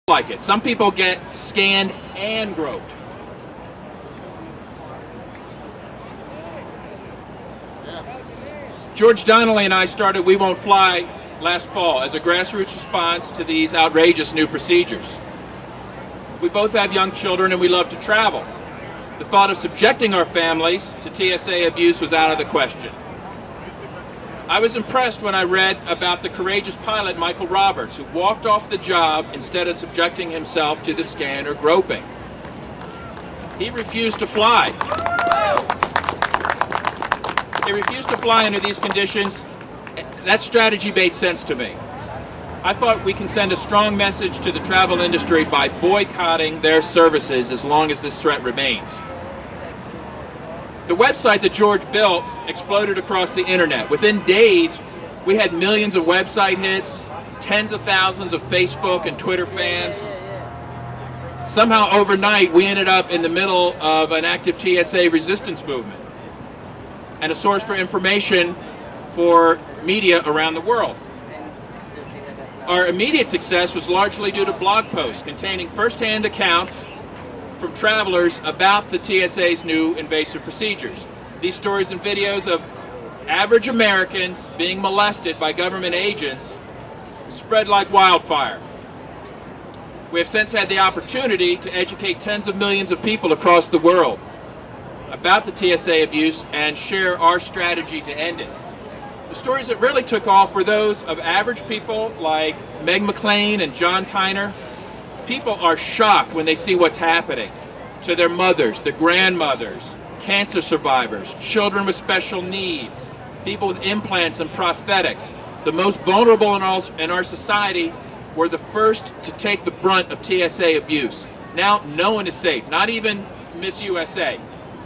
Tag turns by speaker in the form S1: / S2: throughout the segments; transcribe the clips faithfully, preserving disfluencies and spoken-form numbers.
S1: like it. Some people get scanned and groped. George Donnelly and I started We Won't Fly last fall as a grassroots response to these outrageous new procedures. We both have young children and we love to travel. The thought of subjecting our families to T S A abuse was out of the question. I was impressed when I read about the courageous pilot Michael Roberts, who walked off the job instead of subjecting himself to the scan or groping. He refused to fly. He refused to fly under these conditions. That strategy made sense to me. I thought we can send a strong message to the travel industry by boycotting their services as long as this threat remains. The website that George built exploded across the internet. Within days, we had millions of website hits, tens of thousands of Facebook and Twitter fans. Somehow overnight, we ended up in the middle of an active T S A resistance movement and a source for information for media around the world. Our immediate success was largely due to blog posts containing first-hand accounts from travelers about the T S A's new invasive procedures. These stories and videos of average Americans being molested by government agents spread like wildfire. We have since had the opportunity to educate tens of millions of people across the world about the T S A abuse and share our strategy to end it. The stories that really took off were those of average people like Meg McLean and John Tyner. People are shocked when they see what's happening to their mothers, their grandmothers, cancer survivors, children with special needs, people with implants and prosthetics. The most vulnerable in our, in our society were the first to take the brunt of T S A abuse. Now no one is safe, not even Miss U S A.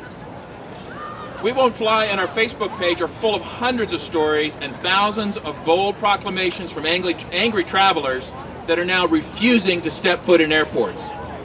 S1: We Won't Fly and our Facebook page are full of hundreds of stories and thousands of bold proclamations from angry, angry travelers that are now refusing to step foot in airports.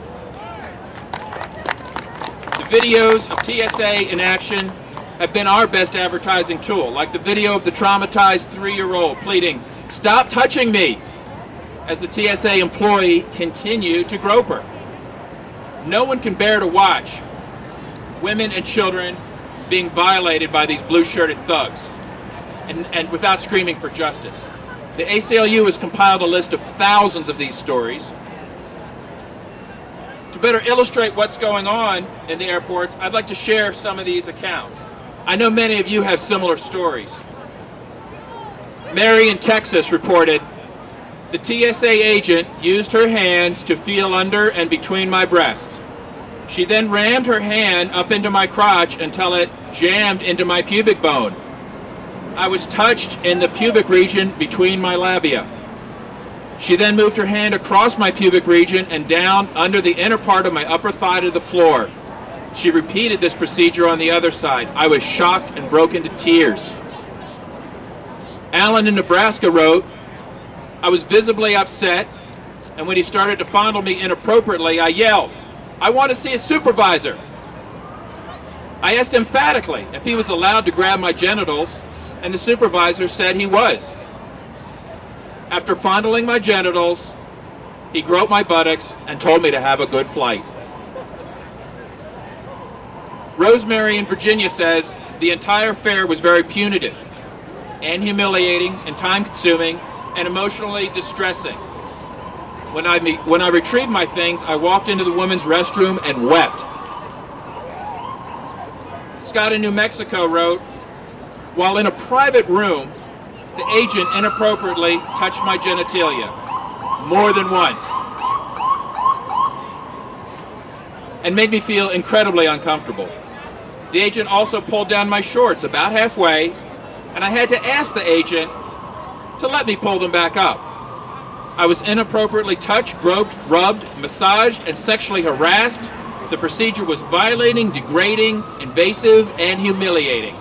S1: The videos of T S A in action have been our best advertising tool, like the video of the traumatized three-year-old pleading, "Stop touching me," as the T S A employee continued to grope her. No one can bear to watch women and children being violated by these blue-shirted thugs, and, and without screaming for justice. The A C L U has compiled a list of thousands of these stories. To better illustrate what's going on in the airports, I'd like to share some of these accounts. I know many of you have similar stories. Mary in Texas reported, "The T S A agent used her hands to feel under and between my breasts. She then rammed her hand up into my crotch until it jammed into my pubic bone. I was touched in the pubic region between my labia. She then moved her hand across my pubic region and down under the inner part of my upper thigh to the floor. She repeated this procedure on the other side. I was shocked and broke into tears." Alan in Nebraska wrote, "I was visibly upset, and when he started to fondle me inappropriately, I yelled, 'I want to see a supervisor.' I asked emphatically if he was allowed to grab my genitals, and the supervisor said he was. After fondling my genitals, he groped my buttocks and told me to have a good flight." Rosemary in Virginia says, "The entire affair was very punitive and humiliating and time-consuming and emotionally distressing. When I, when I retrieved my things, I walked into the women's restroom and wept." Scott in New Mexico wrote, "While in a private room, the agent inappropriately touched my genitalia more than once and made me feel incredibly uncomfortable. The agent also pulled down my shorts about halfway, and I had to ask the agent to let me pull them back up. I was inappropriately touched, groped, rubbed, massaged, and sexually harassed. The procedure was violating, degrading, invasive, and humiliating."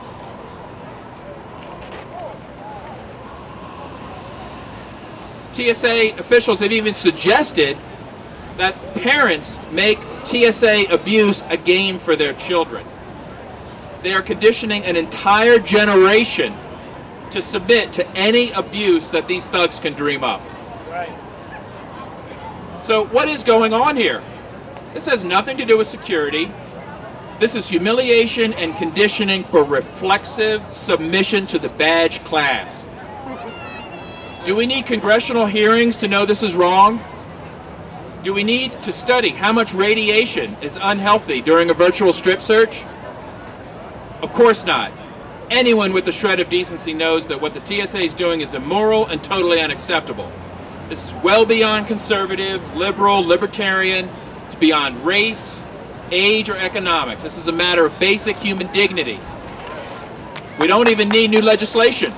S1: T S A officials have even suggested that parents make T S A abuse a game for their children. They are conditioning an entire generation to submit to any abuse that these thugs can dream up. Right. So what is going on here? This has nothing to do with security. This is humiliation and conditioning for reflexive submission to the badge class. Do we need congressional hearings to know this is wrong? Do we need to study how much radiation is unhealthy during a virtual strip search? Of course not. Anyone with a shred of decency knows that what the T S A is doing is immoral and totally unacceptable. This is well beyond conservative, liberal, libertarian. It's beyond race, age, or economics. This is a matter of basic human dignity. We don't even need new legislation.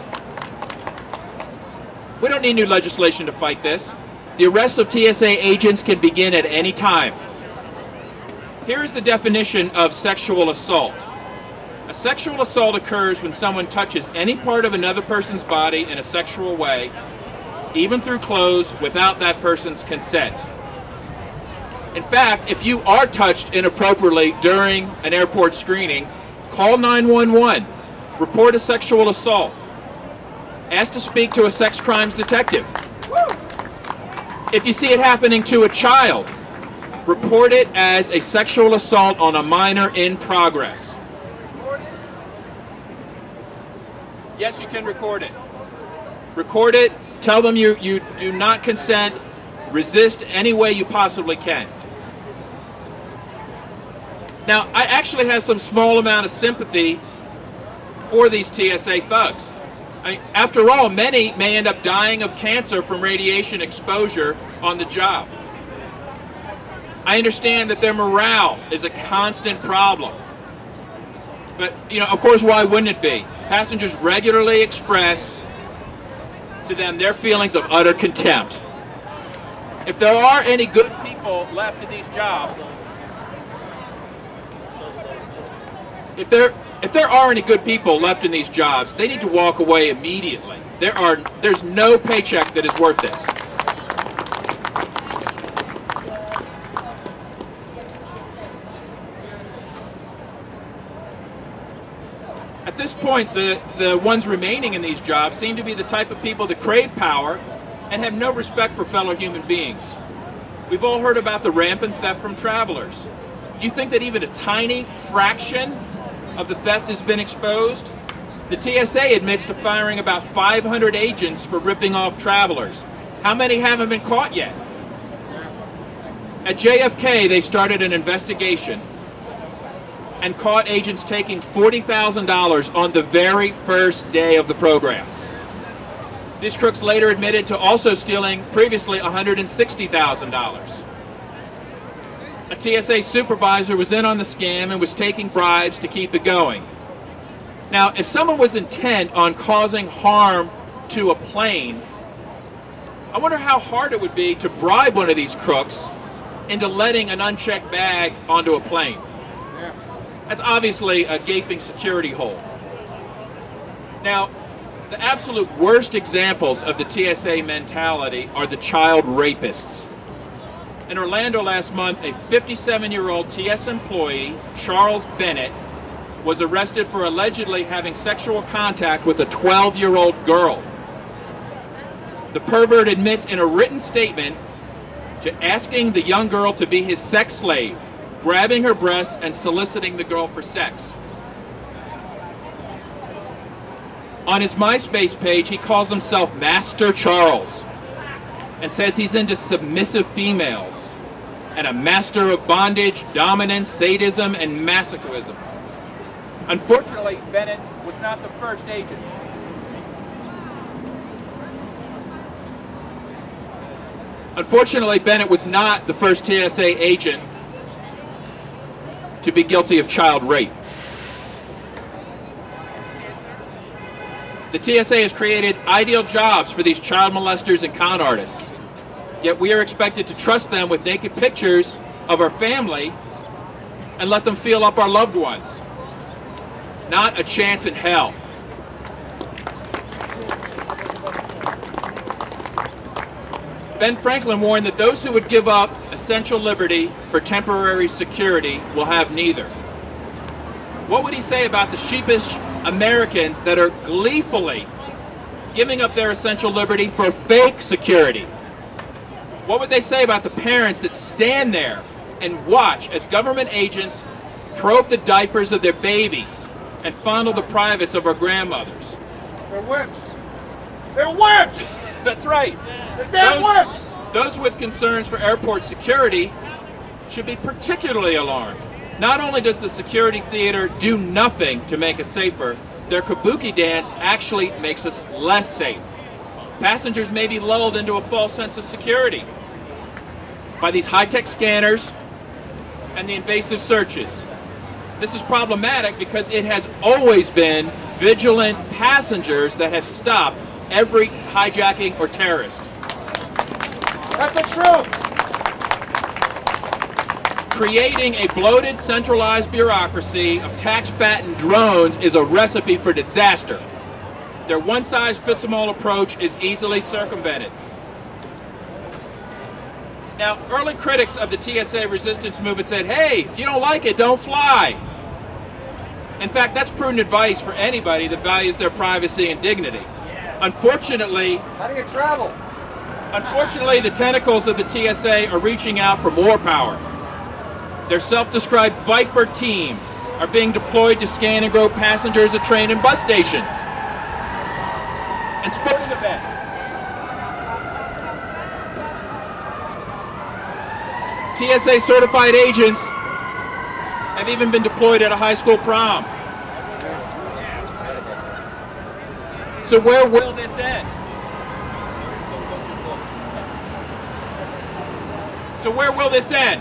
S1: We don't need new legislation to fight this. The arrest of T S A agents can begin at any time. Here is the definition of sexual assault. A sexual assault occurs when someone touches any part of another person's body in a sexual way, even through clothes, without that person's consent. In fact, if you are touched inappropriately during an airport screening, call nine one one, report a sexual assault, ask to speak to a sex crimes detective. If you see it happening to a child, report it as a sexual assault on a minor in progress. Yes, you can record it. Record it, tell them you, you do not consent, resist any way you possibly can. Now, I actually have some small amount of sympathy for these T S A thugs. I mean, after all, many may end up dying of cancer from radiation exposure on the job. I understand that their morale is a constant problem. But, you know, of course, why wouldn't it be? Passengers regularly express to them their feelings of utter contempt. If there are any good people left in these jobs, if there if there are any good people left in these jobs, they need to walk away immediately. There are there's no paycheck that is worth this. At this point, the, the ones remaining in these jobs seem to be the type of people that crave power and have no respect for fellow human beings. We've all heard about the rampant theft from travelers. Do you think that even a tiny fraction of the theft has been exposed? The T S A admits to firing about five hundred agents for ripping off travelers. How many haven't been caught yet? At J F K, they started an investigation and caught agents taking forty thousand dollars on the very first day of the program. These crooks later admitted to also stealing previously one hundred sixty thousand dollars. A T S A supervisor was in on the scam and was taking bribes to keep it going. Now, if someone was intent on causing harm to a plane, I wonder how hard it would be to bribe one of these crooks into letting an unchecked bag onto a plane. That's obviously a gaping security hole. Now, the absolute worst examples of the T S A mentality are the child rapists. In Orlando last month, a fifty-seven-year-old T S A employee, Charles Bennett, was arrested for allegedly having sexual contact with a twelve-year-old girl. The pervert admits in a written statement to asking the young girl to be his sex slave, grabbing her breasts and soliciting the girl for sex. On his MySpace page, he calls himself Master Charles and says he's into submissive females and a master of bondage, dominance, sadism, and masochism. Unfortunately, Bennett was not the first agent. Unfortunately, Bennett was not the first T S A agent to be guilty of child rape. The T S A has created ideal jobs for these child molesters and con artists. Yet we are expected to trust them with naked pictures of our family and let them feel up our loved ones. Not a chance in hell. Ben Franklin warned that those who would give up essential liberty for temporary security will have neither. What would he say about the sheepish Americans that are gleefully giving up their essential liberty for fake security? What would they say about the parents that stand there and watch as government agents probe the diapers of their babies and fondle the privates of our grandmothers?
S2: They're whips. They're whips!
S1: That's right.
S2: They're damn
S1: those,
S2: whips!
S1: Those with concerns for airport security should be particularly alarmed. Not only does the security theater do nothing to make us safer, their kabuki dance actually makes us less safe. Passengers may be lulled into a false sense of security by these high-tech scanners and the invasive searches. This is problematic because it has always been vigilant passengers that have stopped every hijacking or terrorist.
S2: That's the truth!
S1: Creating a bloated, centralized bureaucracy of tax-fattened drones is a recipe for disaster. Their one-size-fits-them-all approach is easily circumvented. Now, early critics of the T S A resistance movement said, hey, if you don't like it, don't fly. In fact, that's prudent advice for anybody that values their privacy and dignity. Unfortunately,
S2: how do you travel?
S1: Unfortunately, the tentacles of the T S A are reaching out for more power. Their self-described Viper teams are being deployed to scan and grope passengers at train and bus stations and sporting events. T S A certified agents have even been deployed at a high school prom. So where will this end? So where will this end?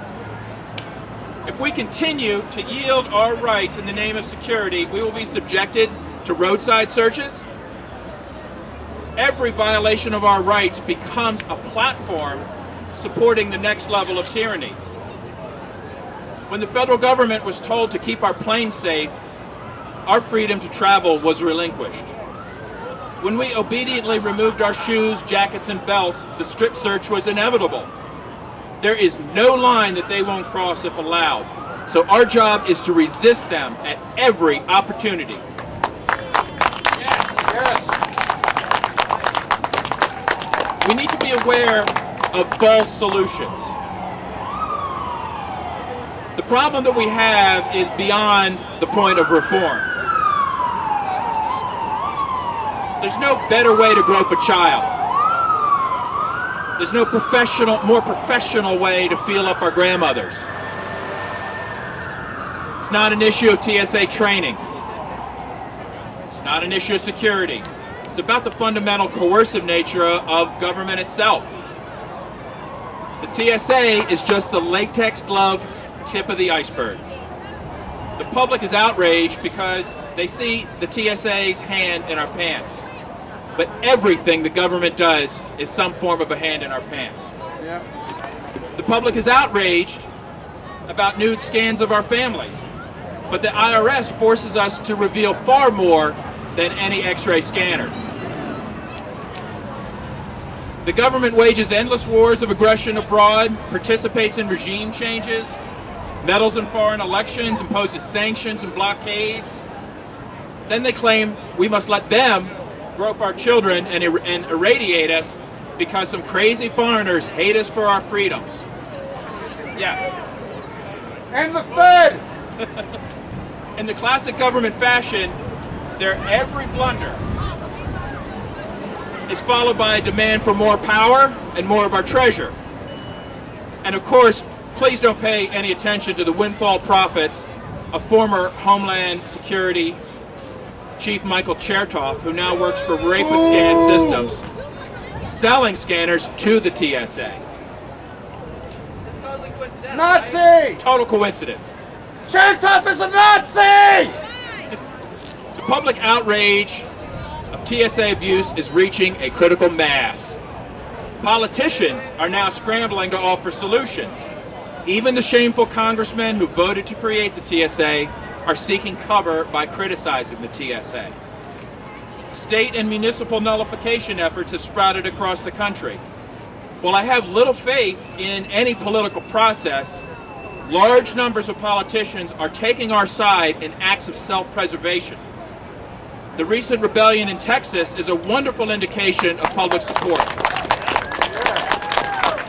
S1: If we continue to yield our rights in the name of security, we will be subjected to roadside searches. Every violation of our rights becomes a platform supporting the next level of tyranny. When the federal government was told to keep our planes safe, our freedom to travel was relinquished. When we obediently removed our shoes, jackets, and belts, the strip search was inevitable. There is no line that they won't cross if allowed. So our job is to resist them at every opportunity. Yes.
S2: Yes.
S1: We need to be aware of false solutions. The problem that we have is beyond the point of reform. There's no better way to grope a child. There's no professional, more professional way to feel up our grandmothers. It's not an issue of T S A training. It's not an issue of security. It's about the fundamental coercive nature of government itself. The T S A is just the latex glove tip of the iceberg. The public is outraged because they see the T S A's hand in our pants. But everything the government does is some form of a hand in our pants.
S2: Yeah.
S1: The public is outraged about nude scans of our families. But the I R S forces us to reveal far more than any X-ray scanner. The government wages endless wars of aggression abroad, participates in regime changes, meddles in foreign elections, imposes sanctions and blockades. Then they claim we must let them grope our children and, ir and irradiate us because some crazy foreigners hate us for our freedoms. Yeah.
S2: And the Fed!
S1: In the classic government fashion, their every blunder is followed by a demand for more power and more of our treasure. And of course, please don't pay any attention to the windfall profits of former Homeland Security Chief Michael Chertoff, who now works for Rapist Scan Systems, selling scanners to the T S A.
S3: It's totally coincidental.
S2: Nazi!
S1: Total coincidence.
S2: Chertoff is a Nazi!
S1: The public outrage of T S A abuse is reaching a critical mass. Politicians are now scrambling to offer solutions. Even the shameful congressmen who voted to create the T S A are seeking cover by criticizing the T S A. State and municipal nullification efforts have sprouted across the country. While I have little faith in any political process, large numbers of politicians are taking our side in acts of self-preservation. The recent rebellion in Texas is a wonderful indication of public support.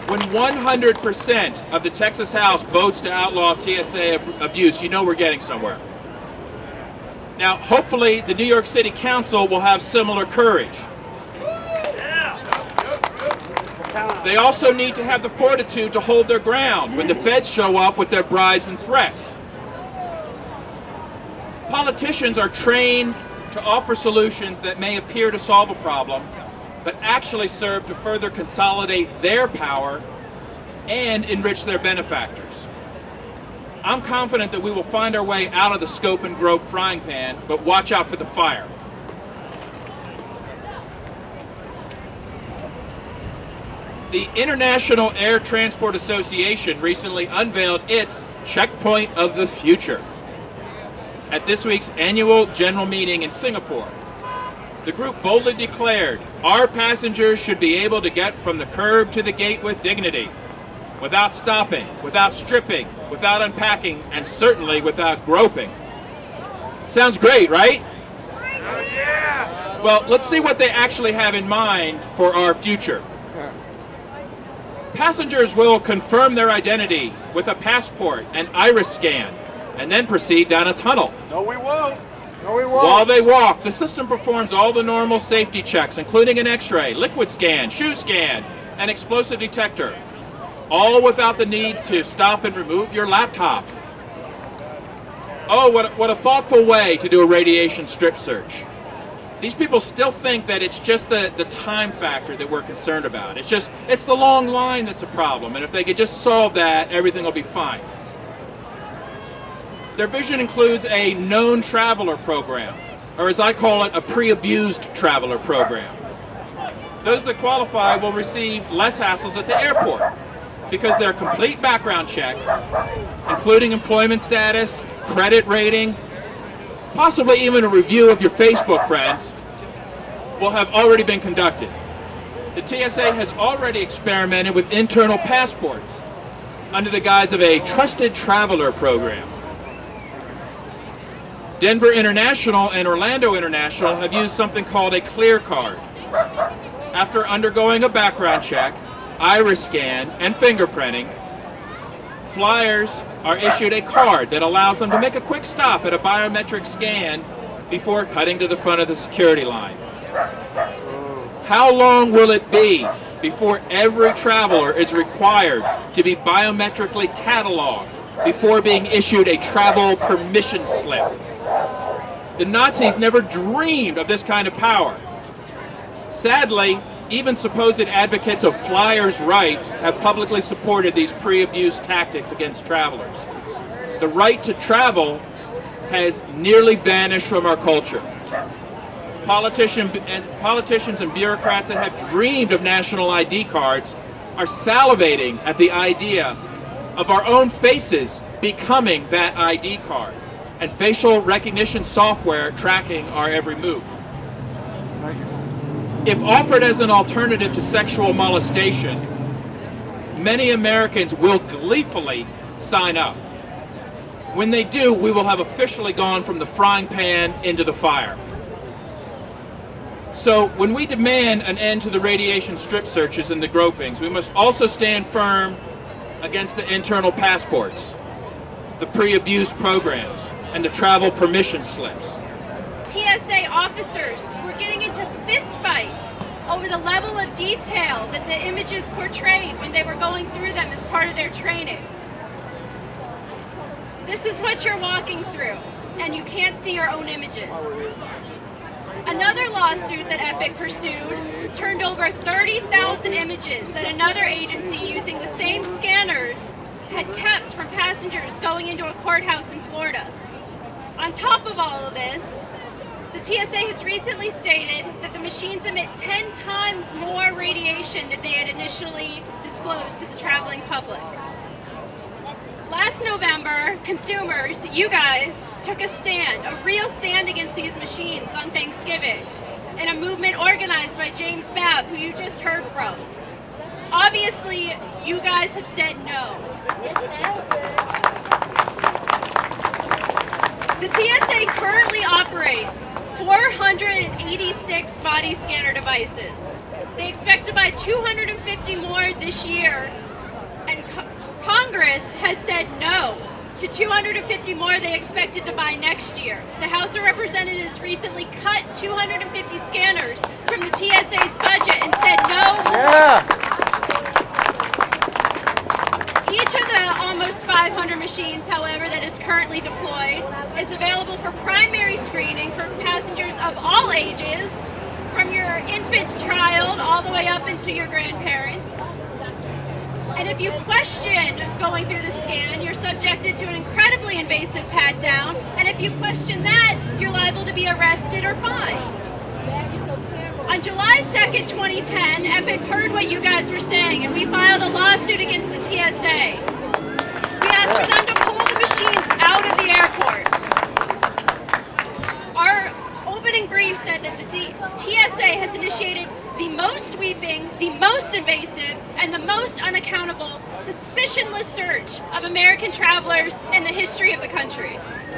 S1: When one hundred percent of the Texas House votes to outlaw T S A ab- abuse, you know we're getting somewhere. Now, hopefully, the New York City Council will have similar courage. They also need to have the fortitude to hold their ground when the feds show up with their bribes and threats. Politicians are trained to offer solutions that may appear to solve a problem, but actually serve to further consolidate their power and enrich their benefactors. I'm confident that we will find our way out of the scope and grope frying pan, but watch out for the fire. The International Air Transport Association recently unveiled its Checkpoint of the Future at this week's annual general meeting in Singapore. The group boldly declared, our passengers should be able to get from the curb to the gate with dignity, without stopping, without stripping, without unpacking, and certainly without groping. Sounds great, right? Well, let's see what they actually have in mind for our future. Passengers will confirm their identity with a passport and iris scan, and then proceed down a tunnel.
S2: No, we won't. No, we won't.
S1: While they walk, the system performs all the normal safety checks, including an x-ray, liquid scan, shoe scan, and explosive detector, all without the need to stop and remove your laptop. Oh, what a, what a thoughtful way to do a radiation strip search. These people still think that it's just the, the time factor that we're concerned about. It's just, it's the long line that's a problem, and if they could just solve that, everything will be fine. Their vision includes a known traveler program, or as I call it, a pre-abused traveler program. Those that qualify will receive less hassles at the airport because their complete background check, including employment status, credit rating, possibly even a review of your Facebook friends, will have already been conducted. The T S A has already experimented with internal passports under the guise of a trusted traveler program. Denver International and Orlando International have used something called a clear card. After undergoing a background check, iris scan, and fingerprinting, flyers are issued a card that allows them to make a quick stop at a biometric scan before cutting to the front of the security line. How long will it be before every traveler is required to be biometrically cataloged before being issued a travel permission slip? The Nazis never dreamed of this kind of power. Sadly, even supposed advocates of flyers' rights have publicly supported these pre-abuse tactics against travelers. The right to travel has nearly vanished from our culture. Politician, and politicians and bureaucrats that have dreamed of national I D cards are salivating at the idea of our own faces becoming that I D card, and facial recognition software tracking our every move. If offered as an alternative to sexual molestation, many Americans will gleefully sign up. When they do, we will have officially gone from the frying pan into the fire. So when we demand an end to the radiation strip searches and the gropings, we must also stand firm against the internal passports, the pre-abuse programs, and the travel permission slips.
S4: T S A officers were getting into fistfights over the level of detail that the images portrayed when they were going through them as part of their training. This is what you're walking through, and you can't see your own images. Another lawsuit that Epic pursued turned over thirty thousand images that another agency using the same scanners had kept from passengers going into a courthouse in Florida. On top of all of this, the T S A has recently stated that the machines emit ten times more radiation than they had initially disclosed to the traveling public. Last November, consumers, you guys, took a stand, a real stand against these machines on Thanksgiving, in a movement organized by James Babb, who you just heard from. Obviously, you guys have said no. The T S A currently operates four hundred eighty-six body scanner devices. They expect to buy two hundred fifty more this year, and co Congress has said no to two hundred fifty more they expected to buy next year. The House of Representatives recently cut two hundred fifty scanners from the T S A's budget and said no more.
S2: Yeah.
S4: Each of the almost five hundred machines, however, that is currently deployed is available for primary screening for passengers of all ages, from your infant child all the way up into your grandparents. And if you question going through the scan, you're subjected to an incredibly invasive pat down, and if you question that, you're liable to be arrested or fined. On July second, twenty ten, Epic heard what you guys were saying, and we filed a lawsuit against the T S A. We asked for them to pull the machines out of the airports. Our opening brief said that the D T S A has initiated the most sweeping, the most invasive, and the most unaccountable, suspicionless search of American travelers in the history of the country.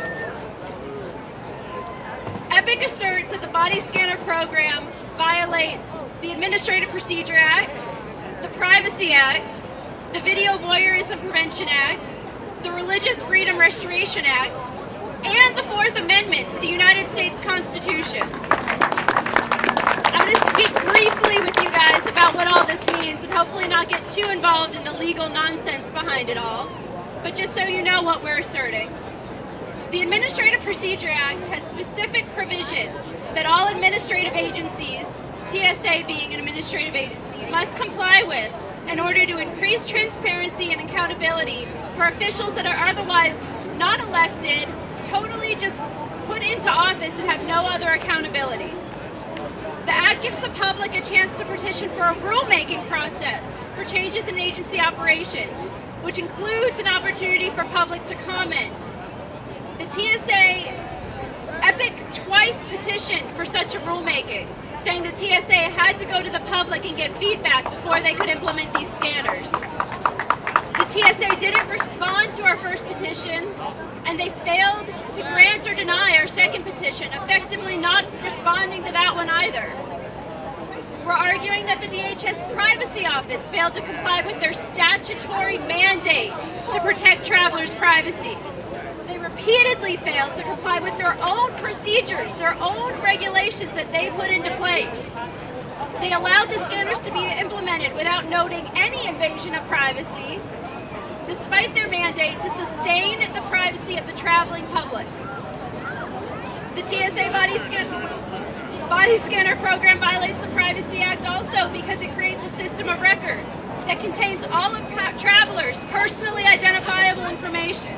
S4: Epic asserts that the body scanner program violates the Administrative Procedure Act, the Privacy Act, the Video Voyeurism Prevention Act, the Religious Freedom Restoration Act, and the Fourth Amendment to the United States Constitution. I'm going to speak briefly with you guys about what all this means and hopefully not get too involved in the legal nonsense behind it all, but just so you know what we're asserting. The Administrative Procedure Act has specific provisions that all administrative agencies, T S A being an administrative agency, must comply with in order to increase transparency and accountability for officials that are otherwise not elected, totally just put into office and have no other accountability. The Act gives the public a chance to petition for a rulemaking process for changes in agency operations, which includes an opportunity for public to comment. The T S A, Epic twice petitioned for such a rulemaking, saying the T S A had to go to the public and get feedback before they could implement these scanners. The T S A didn't respond to our first petition, and they failed to grant or deny our second petition, effectively not responding to that one either. We're arguing that the D H S Privacy Office failed to comply with their statutory mandate to protect travelers' privacy. They repeatedly failed to comply with their own procedures, their own regulations that they put into place. They allowed the scanners to be implemented without noting any invasion of privacy, despite their mandate to sustain the privacy of the traveling public. The T S A body, scan body scanner program violates the Privacy Act also because it creates a system of records that contains all of travelers' personally identifiable information.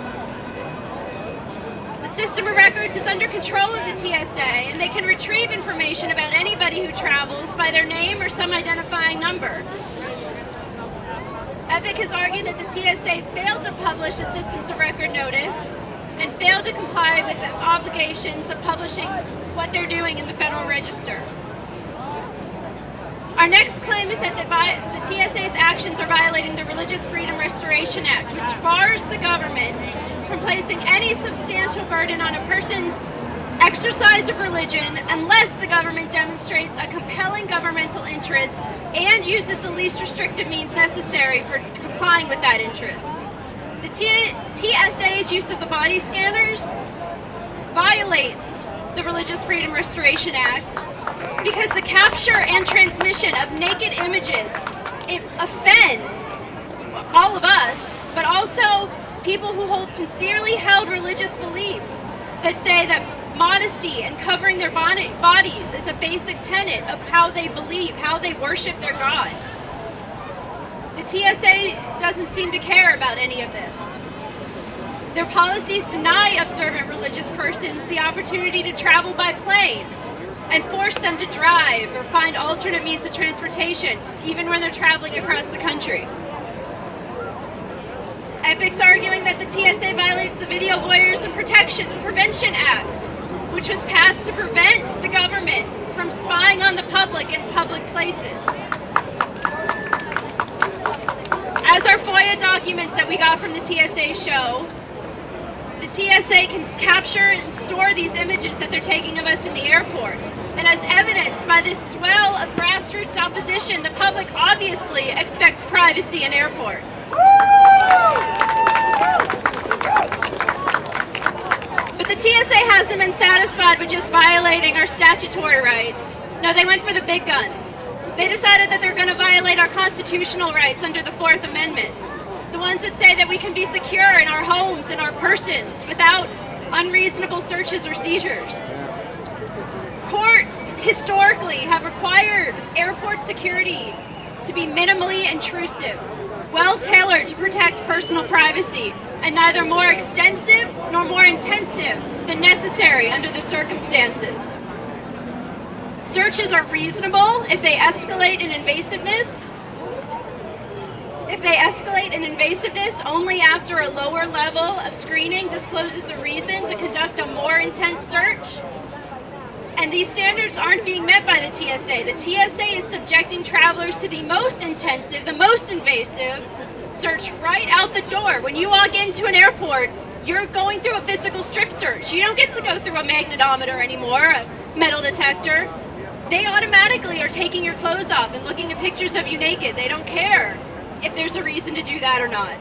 S4: The system of records is under control of the T S A, and they can retrieve information about anybody who travels by their name or some identifying number. Epic has argued that the T S A failed to publish a Systems of Record notice and failed to comply with the obligations of publishing what they're doing in the Federal Register. Our next claim is that the, the T S A's actions are violating the Religious Freedom Restoration Act, which bars the government from placing any substantial burden on a person's exercise of religion unless the government demonstrates a compelling governmental interest and uses the least restrictive means necessary for complying with that interest. The T S A's use of the body scanners violates the Religious Freedom Restoration Act because the capture and transmission of naked images, it offends all of us, but also people who hold sincerely held religious beliefs that say that modesty and covering their bodies is a basic tenet of how they believe, how they worship their God. The T S A doesn't seem to care about any of this. Their policies deny observant religious persons the opportunity to travel by plane and force them to drive or find alternate means of transportation, even when they're traveling across the country. Epic's arguing that the T S A violates the Video Voyeurism Protection Prevention Act, which was passed to prevent the government from spying on the public in public places. As our FOIA documents that we got from the T S A show, the T S A can capture and store these images that they're taking of us in the airport. And as evidenced by this swell of grassroots opposition, the public obviously expects privacy in airports. But the T S A hasn't been satisfied with just violating our statutory rights. No, they went for the big guns. They decided that they're going to violate our constitutional rights under the Fourth Amendment. The ones that say that we can be secure in our homes and our persons without unreasonable searches or seizures. Courts historically have required airport security to be minimally intrusive, well-tailored to protect personal privacy, and neither more extensive nor more intensive than necessary under the circumstances. Searches are reasonable if they escalate in invasiveness. If they escalate in invasiveness only after a lower level of screening discloses a reason to conduct a more intense search. And these standards aren't being met by the T S A. The T S A is subjecting travelers to the most intensive, the most invasive search right out the door. When you walk into an airport, you're going through a physical strip search. You don't get to go through a magnetometer anymore, a metal detector. They automatically are taking your clothes off and looking at pictures of you naked. They don't care if there's a reason to do that or not.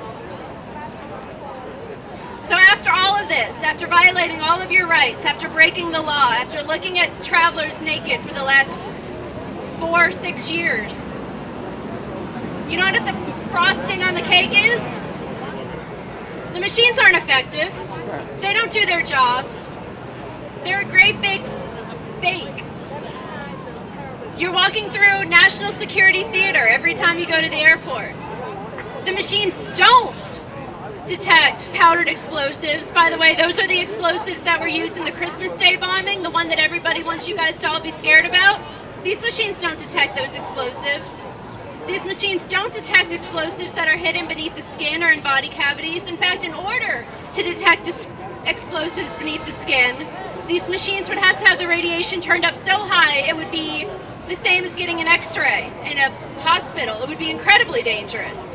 S4: So after all of this, after violating all of your rights, after breaking the law, after looking at travelers naked for the last four, six years, you know what the frosting on the cake is? The machines aren't effective. They don't do their jobs. They're a great big fake. You're walking through National Security Theater every time you go to the airport. The machines don't detect powdered explosives. By the way, those are the explosives that were used in the Christmas Day bombing, the one that everybody wants you guys to all be scared about. These machines don't detect those explosives. These machines don't detect explosives that are hidden beneath the skin or in body cavities. In fact, in order to detect explosives beneath the skin, these machines would have to have the radiation turned up so high it would be the same as getting an x-ray in a hospital. It would be incredibly dangerous.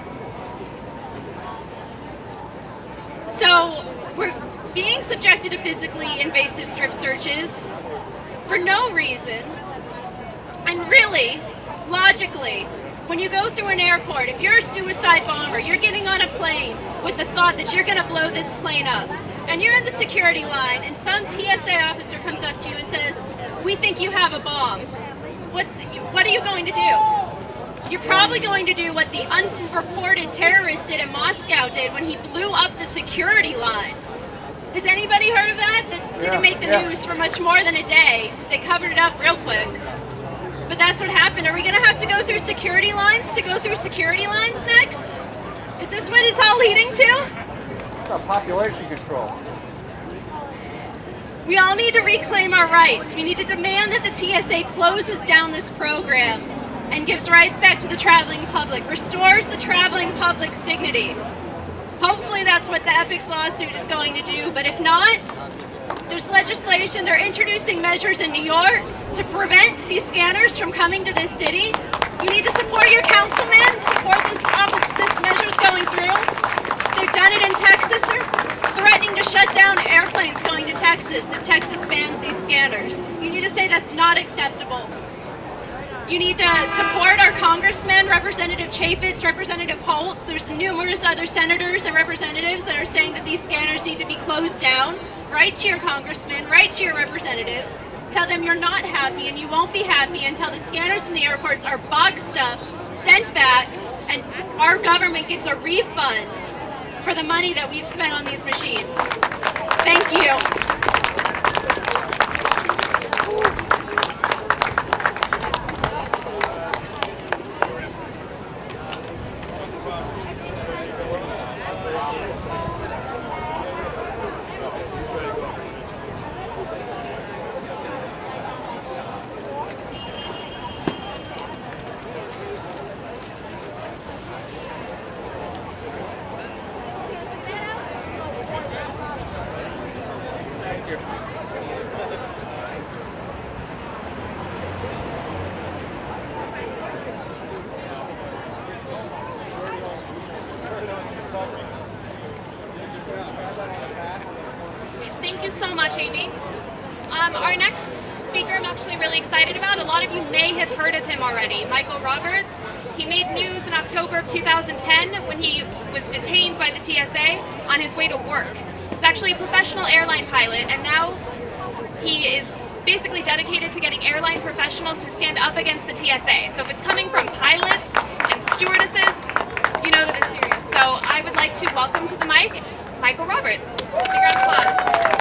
S4: So we're being subjected to physically invasive strip searches for no reason. And really, logically, when you go through an airport, if you're a suicide bomber, you're getting on a plane with the thought that you're going to blow this plane up, and you're in the security line, and some T S A officer comes up to you and says, "We think you have a bomb." What's, what are you going to do? You're probably going to do what the unreported terrorist did in Moscow did when he blew up the security line. Has anybody heard of that? That didn't
S2: yeah,
S4: make the
S2: yeah.
S4: news for much more than a day. They covered it up real quick. But that's what happened. Are we going to have to go through security lines to go through security lines next? Is this what it's all leading to?
S2: It's about population control.
S4: We all need to reclaim our rights. We need to demand that the T S A closes down this program and gives rights back to the traveling public, restores the traveling public's dignity. Hopefully that's what the Epic's lawsuit is going to do, but if not, there's legislation. They're introducing measures in New York to prevent these scanners from coming to this city. You need to support your councilmen, support this, this measures going through. They've done it in Texas. They're threatening to shut down airplanes going to Texas if Texas bans these scanners. You need to say that's not acceptable. You need to support our congressmen, Representative Chaffetz, Representative Holt. There's numerous other senators and representatives that are saying that these scanners need to be closed down. Write to your congressmen, write to your representatives. Tell them you're not happy and you won't be happy until the scanners in the airports are boxed up, sent back, and our government gets a refund for the money that we've spent on these machines. Thank you. Thank you so much, Amie. Um, our next speaker I'm actually really excited about. A lot of you may have heard of him already, Michael Roberts. He made news in October of two thousand ten when he was detained by the T S A on his way to work. He's actually a professional airline pilot, and now he is basically dedicated to getting airline professionals to stand up against the T S A. So if it's coming from pilots and stewardesses, you know that it's serious. So I would like to welcome to the mic Michael Roberts. Big round of applause.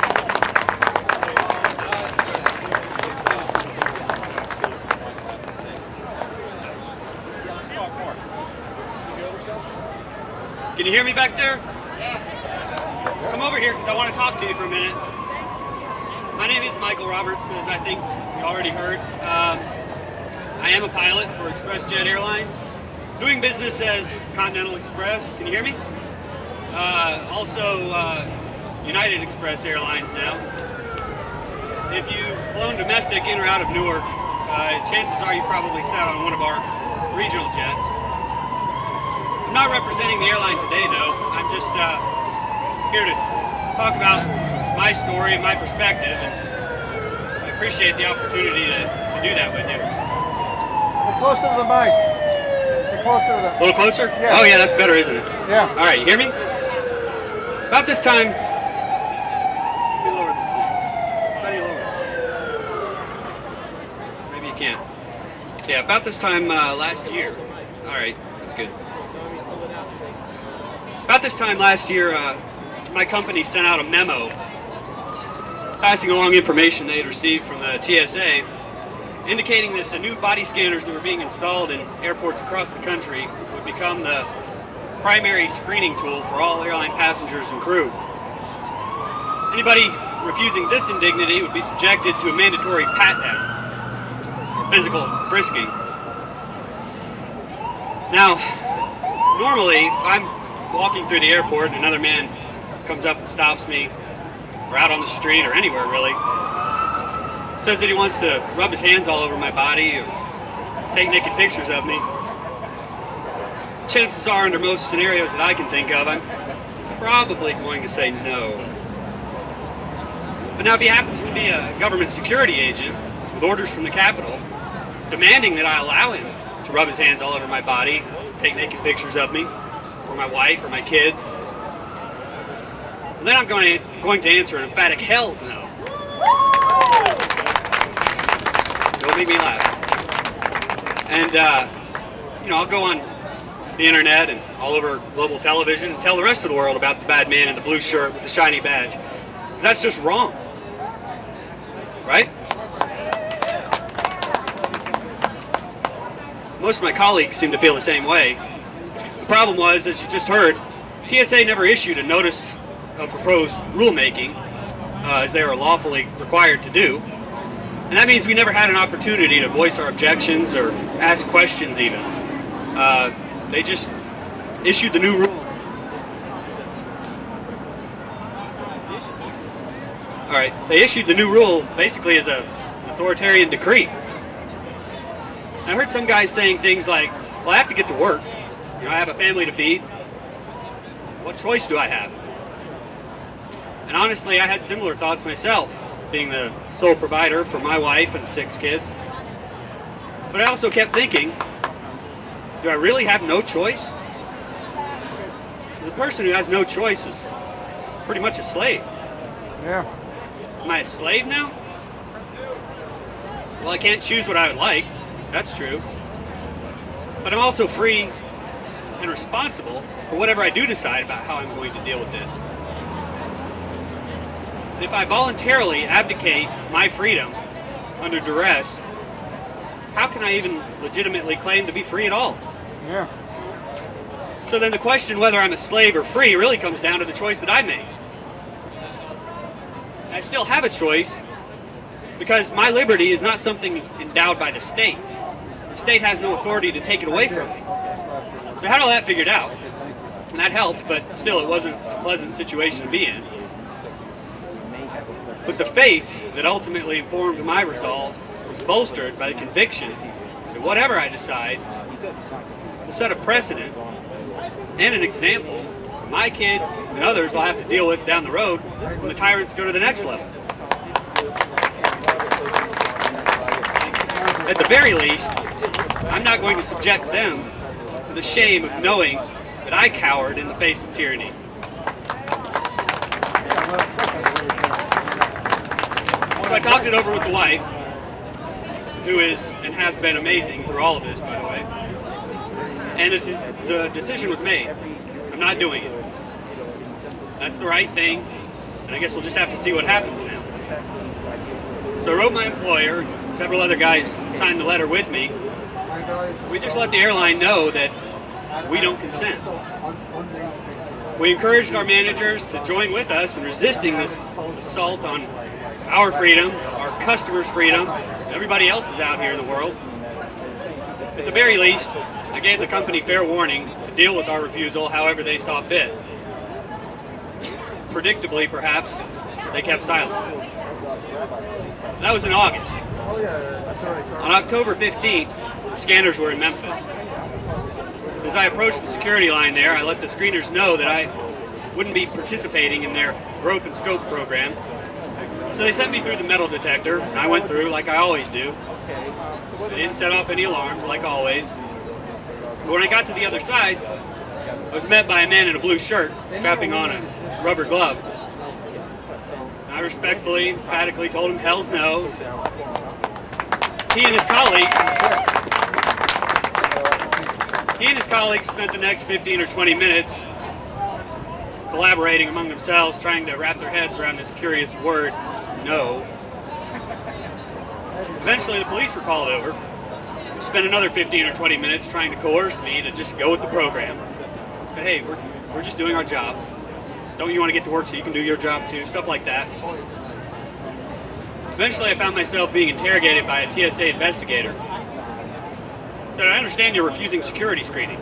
S5: Can you hear me back there? Yes. Come over here because I want to talk to you for a minute. My name is Michael Roberts, as I think you already heard. Um, I am a pilot for ExpressJet Airlines, doing business as Continental Express. Can you hear me? Uh, also, uh, United Express Airlines now. If you've flown domestic in or out of Newark, uh, chances are you probably sat on one of our regional jets. I'm not representing the airline today, though. I'm just uh, here to talk about my story and my perspective, and I appreciate the opportunity to, to do that with you.
S2: Get closer to the mic. Get closer to the...
S5: A little closer?
S2: Yeah.
S5: Oh yeah, that's better, isn't it?
S2: Yeah.
S5: All right, you hear me? About this time... Let me lower this thing. How do you lower it? Maybe you can't. Yeah, about this time uh, last year. All right, that's good. About this time last year, uh, my company sent out a memo passing along information they had received from the T S A, indicating that the new body scanners that were being installed in airports across the country would become the primary screening tool for all airline passengers and crew. Anybody refusing this indignity would be subjected to a mandatory pat-down, or physical frisking. Now, normally, if I'm walking through the airport and another man comes up and stops me, or out on the street, or anywhere really, says that he wants to rub his hands all over my body or take naked pictures of me, chances are, under most scenarios that I can think of, I'm probably going to say no. But now if he happens to be a government security agent with orders from the Capitol demanding that I allow him to rub his hands all over my body, take naked pictures of me, or my wife, or my kids, well, then I'm going to, going to answer an emphatic hell's no. Don't make me laugh. And, uh, you know, I'll go on the internet and all over global television and tell the rest of the world about the bad man in the blue shirt with the shiny badge. Because that's just wrong. Right? Most of my colleagues seem to feel the same way. The problem was, as you just heard, T S A never issued a notice of proposed rulemaking, uh, as they were lawfully required to do. And that means we never had an opportunity to voice our objections or ask questions even. Uh, they just issued the new rule. All right, they issued the new rule basically as an authoritarian decree. And I heard some guys saying things like, well, I have to get to work. You know, I have a family to feed. What choice do I have? And honestly, I had similar thoughts myself, being the sole provider for my wife and six kids. But I also kept thinking, do I really have no choice? Because a person who has no choice is pretty much a slave.
S2: Yeah.
S5: Am I a slave now? Well, I can't choose what I would like. That's true. But I'm also free and responsible for whatever I do decide about how I'm going to deal with this. And if I voluntarily abdicate my freedom under duress, how can I even legitimately claim to be free at all?
S2: Yeah.
S5: So then the question whether I'm a slave or free really comes down to the choice that I make. I still have a choice because my liberty is not something endowed by the state. The state has no authority to take it away from me. So I had all that figured out, and that helped, but still it wasn't a pleasant situation to be in. But the faith that ultimately informed my resolve was bolstered by the conviction that whatever I decide will set a precedent and an example my kids and others will have to deal with down the road when the tyrants go to the next level. at the very least, I'm not going to subject them to the shame of knowing that I cowered in the face of tyranny. So I talked it over with the wife, who is and has been amazing through all of this, by the way. And this is, the decision was made. I'm not doing it. That's the right thing, and I guess we'll just have to see what happens now. So I wrote my employer, and several other guys signed the letter with me. We just let the airline know that we don't consent. We encouraged our managers to join with us in resisting this assault on our freedom, our customers' freedom, everybody else's out here in the world. At the very least, I gave the company fair warning to deal with our refusal however they saw fit. Predictably, perhaps, they kept silent. That was in August. On October fifteenth, the scanners were in Memphis. As I approached the security line there, I let the screeners know that I wouldn't be participating in their grope and scope program. So they sent me through the metal detector, and I went through like I always do. I didn't set off any alarms, like always. But when I got to the other side, I was met by a man in a blue shirt, strapping on a rubber glove. I respectfully, emphatically told him, hell's no. He and his colleagues, he and his colleagues spent the next fifteen or twenty minutes collaborating among themselves, trying to wrap their heads around this curious word, no. Eventually the police were called over. Spent another fifteen or twenty minutes trying to coerce me to just go with the program. Said, hey, we're, we're just doing our job. Don't you want to get to work so you can do your job too? Stuff like that. Eventually I found myself being interrogated by a T S A investigator. Said, I understand you're refusing security screening.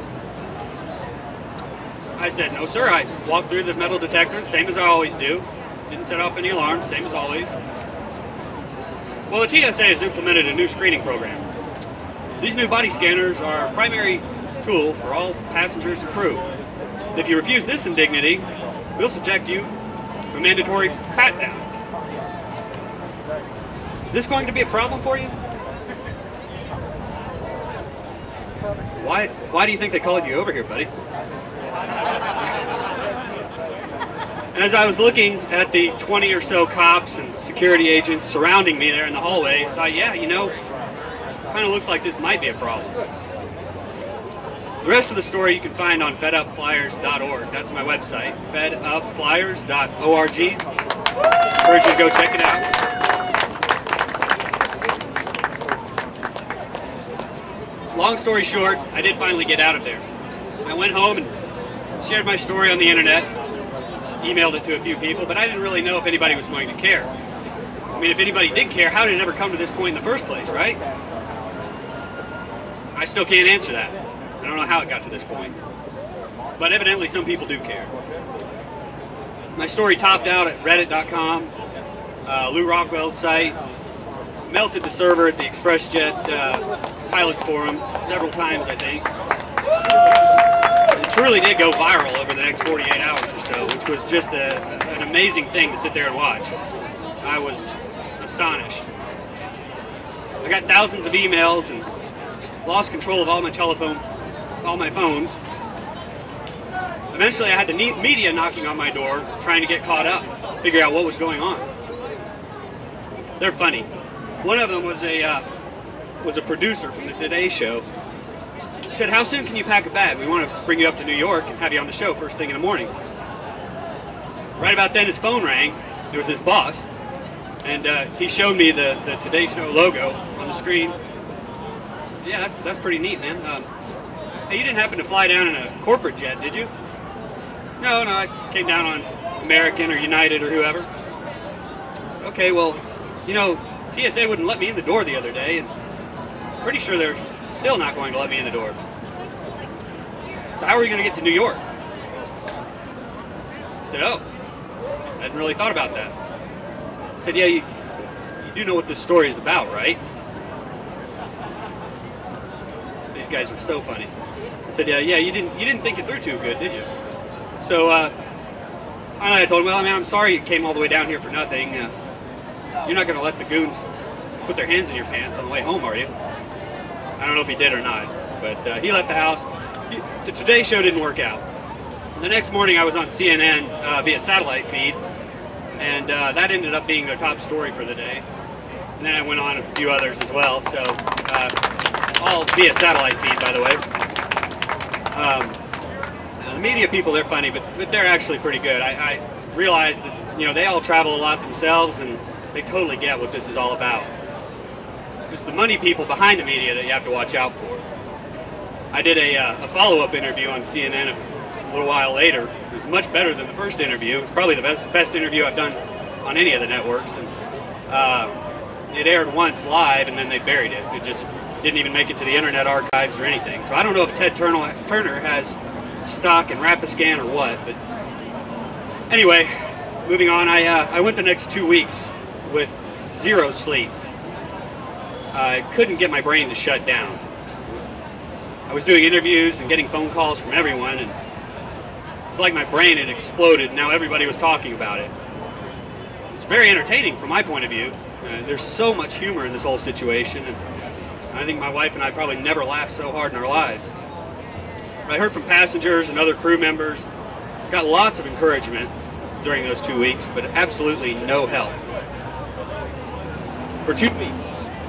S5: I said, no sir, I walked through the metal detector, same as I always do. Didn't set off any alarms, same as always. Well, the T S A has implemented a new screening program. These new body scanners are a primary tool for all passengers and crew. If you refuse this indignity, we'll subject you to a mandatory pat-down. Is this going to be a problem for you? Why, why do you think they called you over here, buddy? And as I was looking at the twenty or so cops and security agents surrounding me there in the hallway, I thought, yeah, you know, kind of looks like this might be a problem. The rest of the story you can find on fed up flyers dot org. That's my website, fed up flyers dot org. Encourage you to go check it out. Long story short, I did finally get out of there. I went home and shared my story on the internet, emailed it to a few people, but I didn't really know if anybody was going to care. I mean, if anybody did care, how did it ever come to this point in the first place, right? I still can't answer that. I don't know how it got to this point. But evidently some people do care. My story topped out at reddit dot com, uh, Lou Rockwell's site, melted the server at the ExpressJet uh, Pilots Forum several times, I think. It truly did go viral over the next forty-eight hours or so, which was just a, an amazing thing to sit there and watch. I was astonished. I got thousands of emails and lost control of all my telephone, all my phones. Eventually I had the media knocking on my door, trying to get caught up, figure out what was going on. They're funny. One of them was a uh, was a producer from the Today Show. He said, how soon can you pack a bag? We want to bring you up to New York and have you on the show first thing in the morning. Right about then his phone rang. It was his boss. And uh, he showed me the, the Today Show logo on the screen. Yeah, that's, that's pretty neat, man. Um, hey, you didn't happen to fly down in a corporate jet, did you? No, no, I came down on American or United or whoever. Okay, well, you know, T S A wouldn't let me in the door the other day, and I'm pretty sure they're still not going to let me in the door. So how are we going to get to New York? I said, oh, I hadn't really thought about that. I said, yeah, you, you do know what this story is about, right? These guys are so funny. I said, yeah, yeah, you didn't, you didn't think it through too good, did you? So uh, I told him, well, I mean, I'm sorry you came all the way down here for nothing. Uh, you're not going to let the goons put their hands in your pants on the way home, are you? I don't know if he did or not, but uh, he left the house. He, the Today Show didn't work out. The next morning I was on C N N uh, via satellite feed, and uh, that ended up being their top story for the day. And then I went on a few others as well, so uh, all via satellite feed, by the way. Um, the media people, they're funny, but, but they're actually pretty good. I, I realize that, you know, they all travel a lot themselves, and they totally get what this is all about. It's the money people behind the media that you have to watch out for. I did a, uh, a follow-up interview on C N N a little while later. It was much better than the first interview. It was probably the best, best interview I've done on any of the networks. And, uh, it aired once live, and then they buried it. It just didn't even make it to the Internet Archives or anything. So I don't know if Ted Turner, Turner has stock in Rapiscan or what. But anyway, moving on. I uh, I went the next two weeks with zero sleep. I couldn't get my brain to shut down. I was doing interviews and getting phone calls from everyone, and it was like my brain had exploded, and now everybody was talking about it. It's very entertaining from my point of view. Uh, there's so much humor in this whole situation, and I think my wife and I probably never laughed so hard in our lives. I heard from passengers and other crew members, got lots of encouragement during those two weeks, but absolutely no help. For two weeks.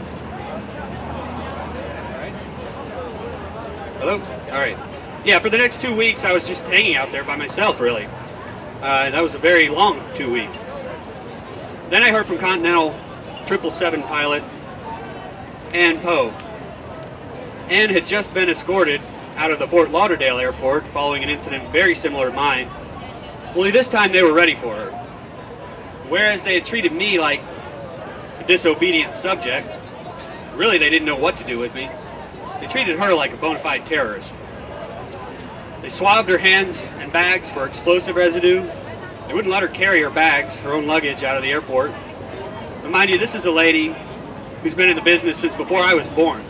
S5: Hello? All right. Yeah, for the next two weeks, I was just hanging out there by myself, really. Uh, that was a very long two weeks. Then I heard from Continental triple seven pilot Ann Poe. Ann had just been escorted out of the Fort Lauderdale airport following an incident very similar to mine. Only this time they were ready for her. Whereas they had treated me like a disobedient subject, really they didn't know what to do with me. They treated her like a bona fide terrorist. They swabbed her hands and bags for explosive residue. They wouldn't let her carry her bags, her own luggage, out of the airport. But mind you, this is a lady who's been in the business since before I was born.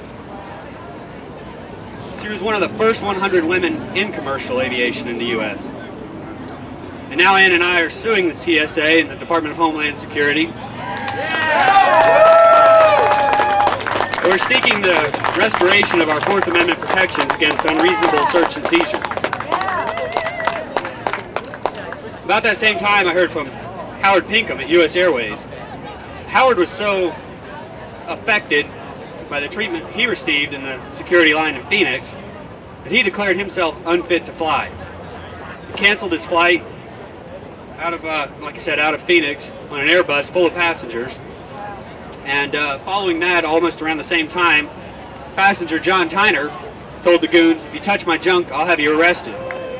S5: She was one of the first one hundred women in commercial aviation in the U S And now Ann and I are suing the T S A and the Department of Homeland Security. We're seeking the restoration of our Fourth Amendment protections against unreasonable search and seizure. About that same time, I heard from Howard Pinkham at U S Airways. Howard was so affected by the treatment he received in the security line in Phoenix that he declared himself unfit to fly. He canceled his flight out of, uh, like I said, out of Phoenix on an Airbus full of passengers. And uh, following that, almost around the same time, passenger John Tyner told the goons, "If you touch my junk, I'll have you arrested."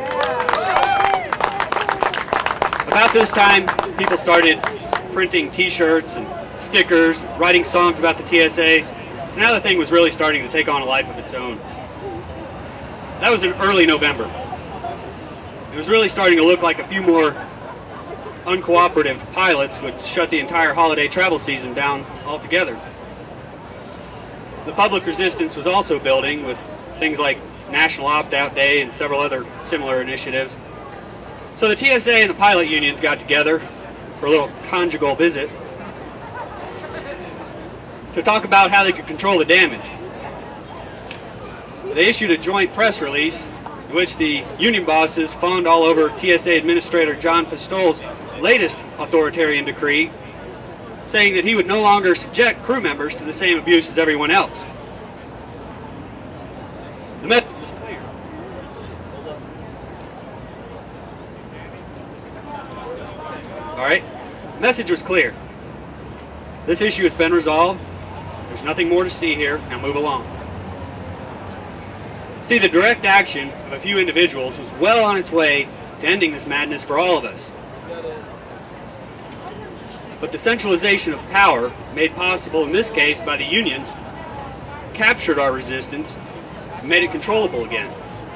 S5: About this time, people started printing t-shirts and stickers, writing songs about the T S A. So now the thing was really starting to take on a life of its own. That was in early November. It was really starting to look like a few more uncooperative pilots would shut the entire holiday travel season down altogether. The public resistance was also building with things like National Opt-Out Day and several other similar initiatives. So the T S A and the pilot unions got together for a little conjugal visit to talk about how they could control the damage. They issued a joint press release in which the union bosses fawned all over T S A Administrator John Pistol's latest authoritarian decree, saying that he would no longer subject crew members to the same abuse as everyone else. The message was clear. All right, the message was clear. This issue has been resolved. There's nothing more to see here. Now move along. See, the direct action of a few individuals was well on its way to ending this madness for all of us. But the centralization of power, made possible in this case by the unions, captured our resistance and made it controllable again.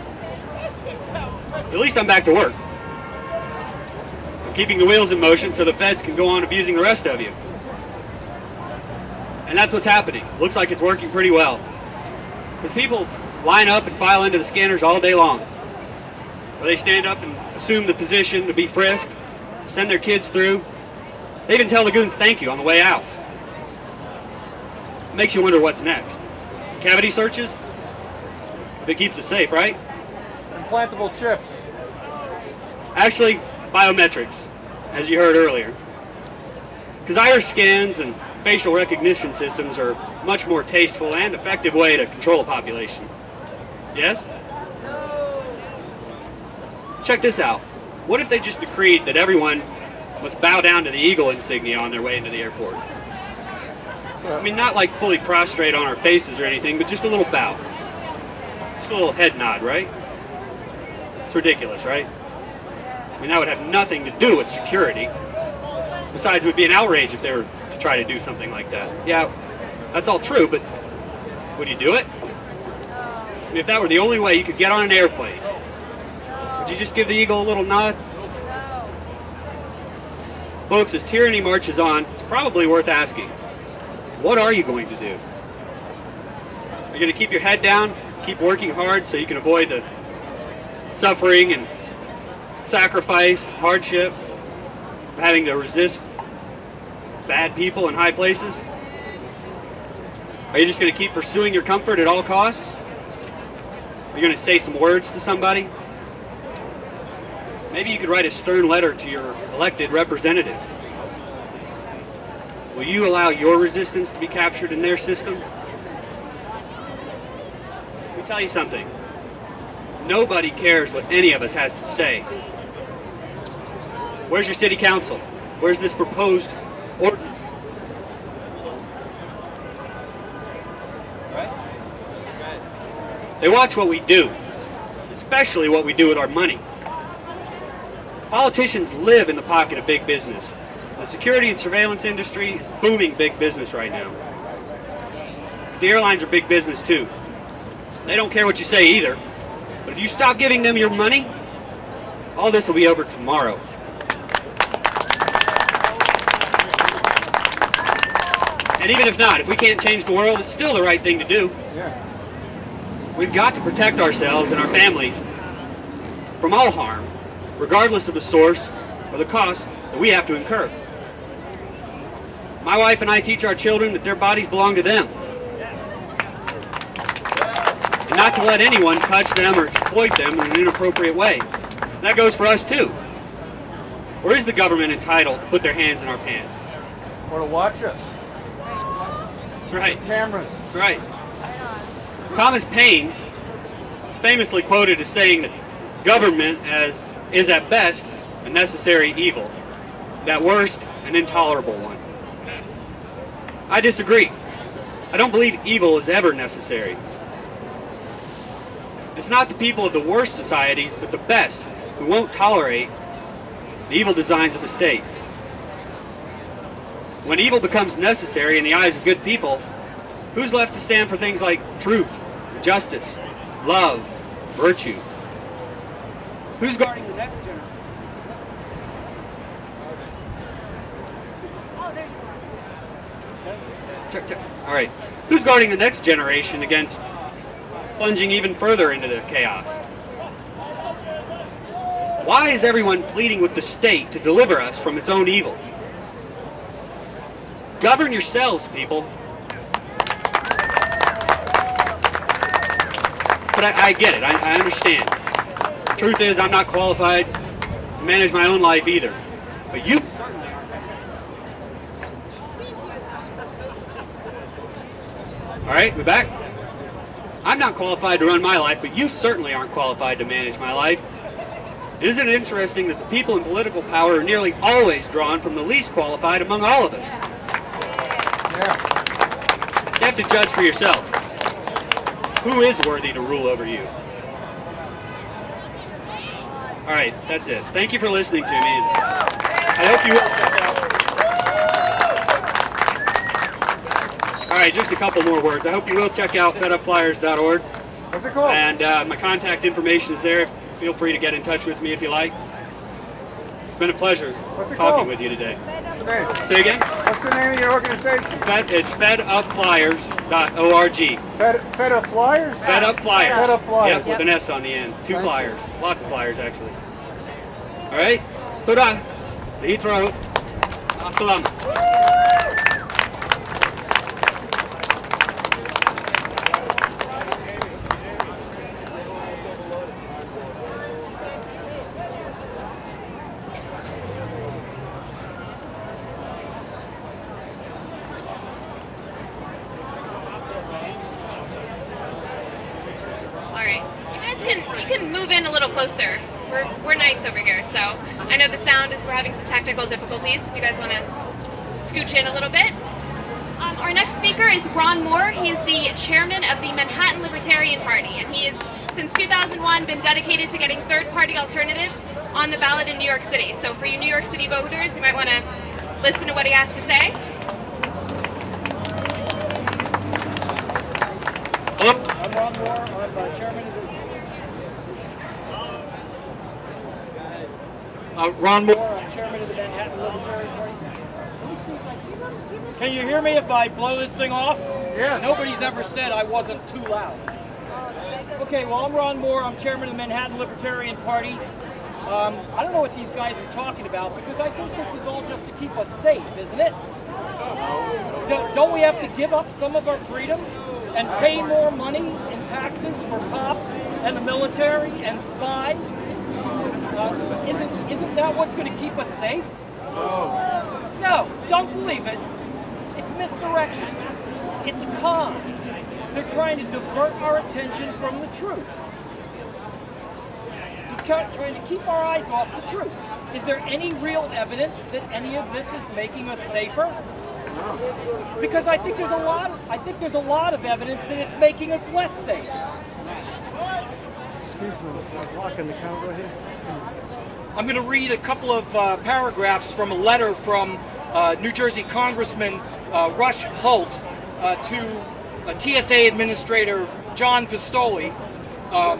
S5: At least I'm back to work. I'm keeping the wheels in motion so the feds can go on abusing the rest of you. And that's what's happening. Looks like it's working pretty well. Because people line up and file into the scanners all day long. Or they stand up and assume the position to be frisked, send their kids through. They even tell the goons thank you on the way out. It makes you wonder what's next. Cavity searches? If it keeps us safe, right?
S2: Implantable chips.
S5: Actually, biometrics, as you heard earlier. Because iris scans and facial recognition systems are a much more tasteful and effective way to control a population. Yes? Check this out. What if they just decreed that everyone must bow down to the eagle insignia on their way into the airport? I mean, not like fully prostrate on our faces or anything, but just a little bow. Just a little head nod, right? It's ridiculous, right? I mean, that would have nothing to do with security. Besides, it would be an outrage if they were to try to do something like that. Yeah, that's all true, but would you do it? I mean, if that were the only way you could get on an airplane, would you just give the eagle a little nod? Folks, as tyranny marches on, it's probably worth asking, what are you going to do? Are you going to keep your head down, keep working hard so you can avoid the suffering and sacrifice, hardship, of having to resist bad people in high places? Are you just going to keep pursuing your comfort at all costs? Are you going to say some words to somebody? Maybe you could write a stern letter to your elected representatives. Will you allow your resistance to be captured in their system? Let me tell you something. Nobody cares what any of us has to say. Where's your city council? Where's this proposed ordinance? They watch what we do, especially what we do with our money. Politicians live in the pocket of big business. The security and surveillance industry is booming big business right now. The airlines are big business too. They don't care what you say either. But if you stop giving them your money, all this will be over tomorrow. And even if not, if we can't change the world, it's still the right thing to do.
S2: Yeah.
S5: We've got to protect ourselves and our families from all harm, regardless of the source or the cost that we have to incur. My wife and I teach our children that their bodies belong to them, and not to let anyone touch them or exploit them in an inappropriate way. That goes for us too. Or is the government entitled to put their hands in our pants?
S2: Or to watch us.
S5: That's right.
S2: Cameras.
S5: That's right. Thomas Paine is famously quoted as saying that government as is at best a necessary evil, at worst an intolerable one. I disagree. I don't believe evil is ever necessary. It's not the people of the worst societies, but the best, who won't tolerate the evil designs of the state. When evil becomes necessary in the eyes of good people, who's left to stand for things like truth, justice, love, virtue? Who's guarding the next generation? Check, check. All right. Who's guarding the next generation against plunging even further into the chaos? Why is everyone pleading with the state to deliver us from its own evil? Govern yourselves, people. But I, I get it. I, I understand. Truth is, I'm not qualified to manage my own life either. But you certainly are. All right, we back? I'm not qualified to run my life, but you certainly aren't qualified to manage my life. Isn't it interesting that the people in political power are nearly always drawn from the least qualified among all of us?
S2: Yeah.
S5: You have to judge for yourself. Who is worthy to rule over you? All right, that's it. Thank you for listening to me. I hope you will check out. All right, just a couple more words. I hope you will check out fed up flyers dot org.
S2: What's it called?
S5: And uh, my contact information is there. Feel free to get in touch with me if you like. It's been a pleasure
S2: What's it
S5: talking
S2: called?
S5: with you today.
S2: What's the name?
S5: Say again?
S2: What's the name of your organization?
S5: Fed, it's fed up flyers dot org.
S2: Fed, Fed Up Flyers?
S5: Fed Up Flyers.
S2: Fed Up Flyers.
S5: Yep, with an S on the end. Two
S2: Thank
S5: flyers. Lots of flyers, actually. All right? Toda. Lehitraut. Assalamu.
S6: can move in a little closer. We're, we're nice over here, so I know the sound is we're having some technical difficulties. If you guys want to scooch in a little bit. Um, our next speaker is Ron Moore. He is the chairman of the Manhattan Libertarian Party, and he has, since two thousand one, been dedicated to getting third-party alternatives on the ballot in New York City. So for you New York City voters, you might want to listen to what he has to say.
S7: I'm Ron Moore. I'm uh, chairman of the...
S1: Uh, Ron Moore.
S7: I'm chairman of the Manhattan Libertarian Party. Can you hear me if I blow this thing off?
S2: Yes.
S7: Nobody's ever said I wasn't too loud. Okay, well, I'm Ron Moore. I'm chairman of the Manhattan Libertarian Party. Um, I don't know what these guys are talking about because I think this is all just to keep us safe, isn't it? Don't, don't we have to give up some of our freedom and pay more money in taxes for cops and the military and spies? Uh, isn't, isn't that what's going to keep us safe?
S2: No.
S7: No, don't believe it. It's misdirection. It's a con. They're trying to divert our attention from the truth. They're trying to keep our eyes off the truth. Is there any real evidence that any of this is making us safer? No. Because I think there's a lot. I think there's a lot of evidence that it's making us less safe.
S2: Excuse me, I'm blocking the camera here.
S7: I'm going to read a couple of uh, paragraphs from a letter from uh, New Jersey Congressman uh, Rush Holt uh, to uh, T S A Administrator John Pistoli. Um,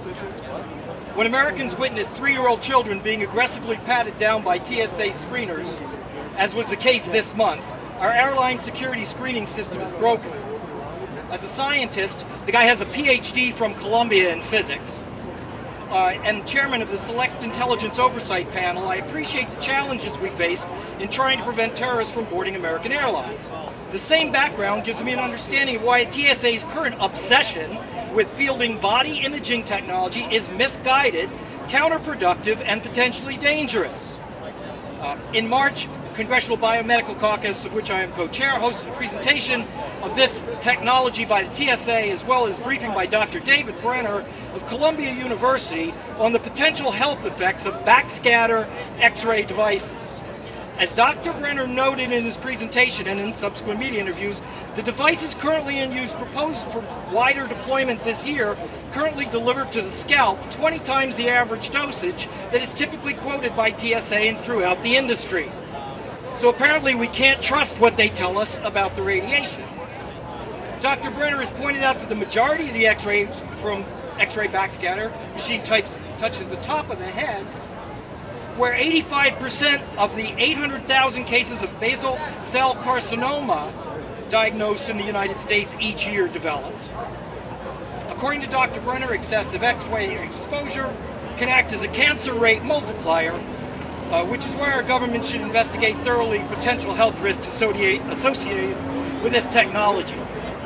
S7: when Americans witness three-year-old children being aggressively patted down by T S A screeners, as was the case this month, our airline security screening system is broken. As a scientist, the guy has a P H D from Columbia in physics. Uh, and chairman of the Select Intelligence Oversight Panel, I appreciate the challenges we face in trying to prevent terrorists from boarding American airlines. The same background gives me an understanding of why T S A's current obsession with fielding body imaging technology is misguided, counterproductive, and potentially dangerous. Uh, in March, Congressional Biomedical Caucus, of which I am co-chair, hosted a presentation of this technology by the T S A, as well as briefing by Doctor David Brenner of Columbia University on the potential health effects of backscatter X-ray devices. As Doctor Brenner noted in his presentation and in subsequent media interviews, the devices currently in use proposed for wider deployment this year currently deliver to the scalp twenty times the average dosage that is typically quoted by T S A and throughout the industry. So apparently we can't trust what they tell us about the radiation. Doctor Brenner has pointed out that the majority of the X-rays from X-ray backscatter machine types touches the top of the head, where eighty-five percent of the eight hundred thousand cases of basal cell carcinoma diagnosed in the United States each year developed. According to Doctor Brenner, excessive X-ray exposure can act as a cancer rate multiplier, Uh, which is why our government should investigate thoroughly potential health risks associated with this technology.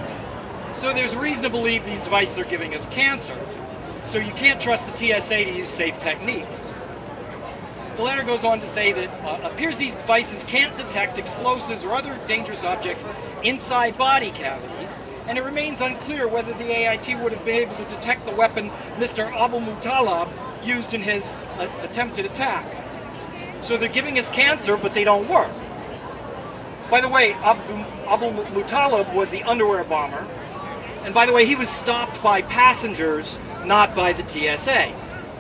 S7: So there's reason to believe these devices are giving us cancer. So you can't trust the T S A to use safe techniques. The letter goes on to say that it uh, appears these devices can't detect explosives or other dangerous objects inside body cavities, and it remains unclear whether the A I T would have been able to detect the weapon Mister Abu Muttalib used in his uh, attempted attack. So they're giving us cancer, but they don't work. By the way, Abu, Abu Muttalib was the underwear bomber. And by the way, he was stopped by passengers, not by the T S A.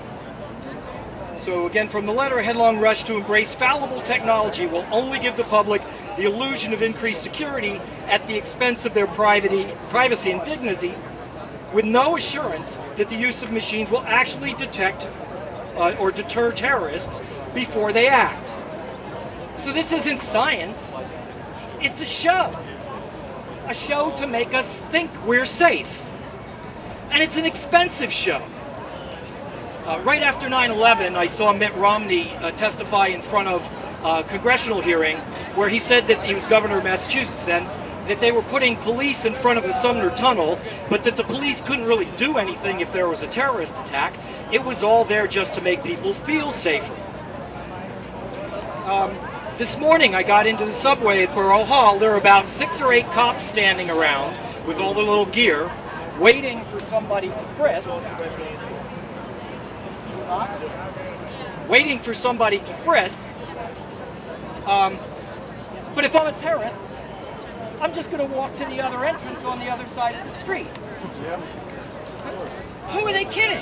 S7: So again, from the letter, a headlong rush to embrace fallible technology will only give the public the illusion of increased security at the expense of their privacy, privacy and dignity, with no assurance that the use of machines will actually detect uh, or deter terrorists before they act. So this isn't science, it's a show. A show to make us think we're safe. And it's an expensive show. Uh, right after nine eleven, I saw Mitt Romney uh, testify in front of a congressional hearing where he said that he was governor of Massachusetts then, that they were putting police in front of the Sumner Tunnel, but that the police couldn't really do anything if there was a terrorist attack. It was all there just to make people feel safer. Um, this morning I got into the subway at Borough Hall. There were about six or eight cops standing around with all the little gear, waiting for somebody to frisk. whatnot, waiting for somebody to frisk. Um, but if I'm a terrorist, I'm just going to walk to the other entrance on the other side of the street. Who are they kidding?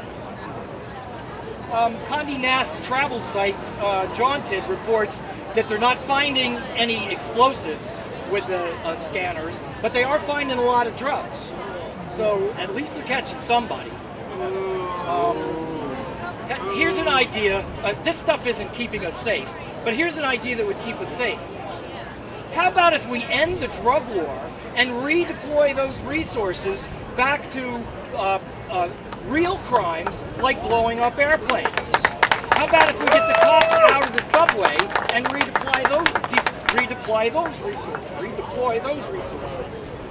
S7: Um, Condé Nast's travel site, uh, Jaunted, reports that they're not finding any explosives with the uh, scanners, but they are finding a lot of drugs. So at least they're catching somebody. Um, here's an idea. Uh, this stuff isn't keeping us safe, but here's an idea that would keep us safe. How about if we end the drug war and redeploy those resources back to uh, uh, real crimes like blowing up airplanes? How about if we get the cops out of the subway and redeploy those, redeploy those resources? Redeploy those resources.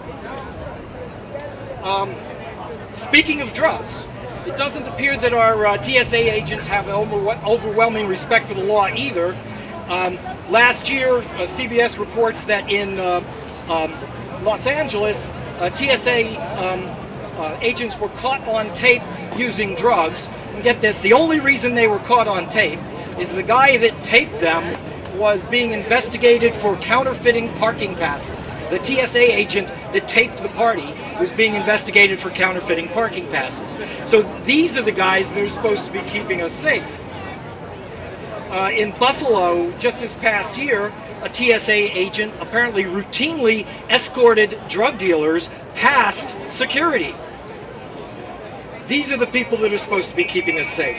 S7: Um, speaking of drugs, it doesn't appear that our uh, T S A agents have over overwhelming respect for the law either. Um, last year, uh, C B S reports that in uh, um, Los Angeles, uh, T S A um, uh, agents were caught on tape using drugs. And get this, the only reason they were caught on tape is the guy that taped them was being investigated for counterfeiting parking passes. The T S A agent that taped the party was being investigated for counterfeiting parking passes. So these are the guys that are supposed to be keeping us safe. Uh, in Buffalo, just this past year, a T S A agent apparently routinely escorted drug dealers past security. These are the people that are supposed to be keeping us safe.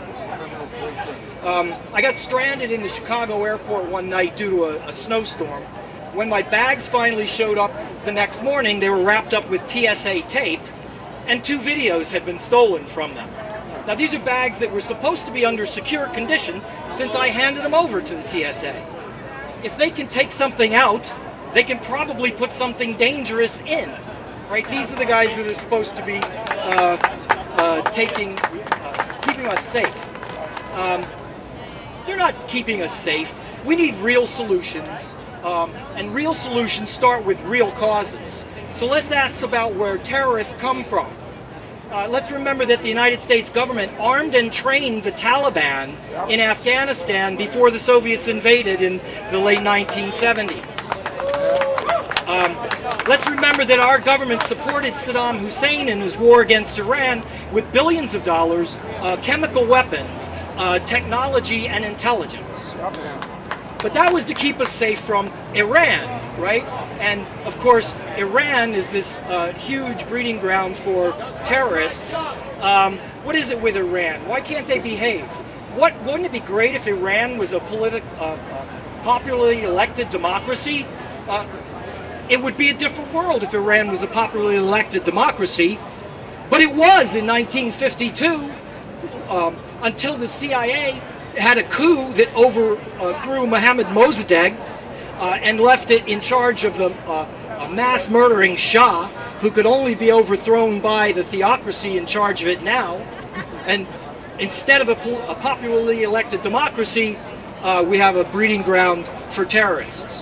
S7: Um, I got stranded in the Chicago airport one night due to a, a snowstorm. When my bags finally showed up the next morning, they were wrapped up with T S A tape, and two videos had been stolen from them. Now, these are bags that were supposed to be under secure conditions since I handed them over to the T S A. If they can take something out, they can probably put something dangerous in, right? These are the guys that are supposed to be uh, uh, taking, uh, keeping us safe. Um, they're not keeping us safe. We need real solutions, um, and real solutions start with real causes. So let's ask about where terrorists come from. Uh, let's remember that the United States government armed and trained the Taliban in Afghanistan before the Soviets invaded in the late nineteen seventies. Um, let's remember that our government supported Saddam Hussein in his war against Iran with billions of dollars, uh, chemical weapons, uh, technology, and intelligence. But that was to keep us safe from Iran, right? And of course, Iran is this uh, huge breeding ground for terrorists. Um, what is it with Iran? Why can't they behave? What, wouldn't it be great if Iran was a politi uh, uh, popularly elected democracy? Uh, it would be a different world if Iran was a popularly elected democracy. But it was in nineteen fifty-two, um, until the C I A had a coup that overthrew Mohammad Mossadegh uh, and left it in charge of the uh, a mass murdering Shah, who could only be overthrown by the theocracy in charge of it now. And instead of a, a popularly elected democracy, uh, we have a breeding ground for terrorists.